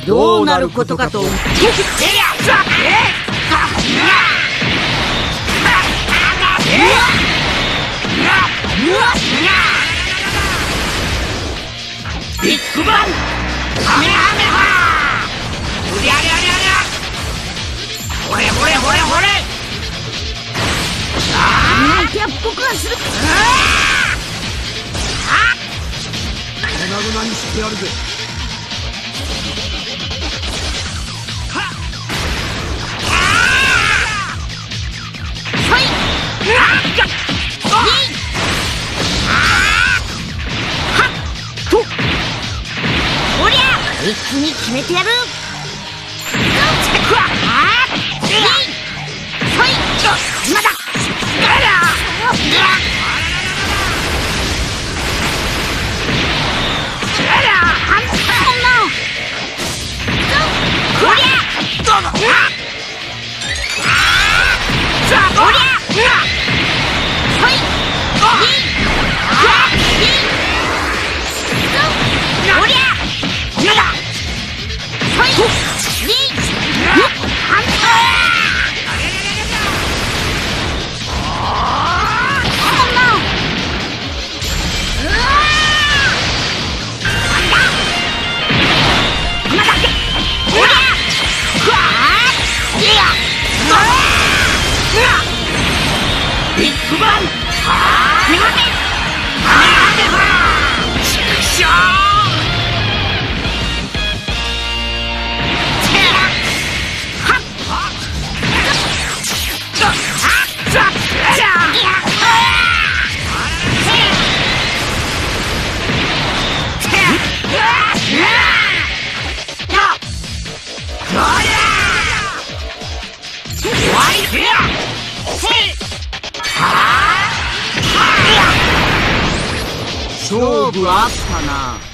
どうなることかと。ビッグバンカメハメハうりゃりゃりゃりゃほれほれほれほれなんてやっぽくはする粉々にしてやるぜ。 一気に決めてやる。今だ。ビッグバン勝負あったな。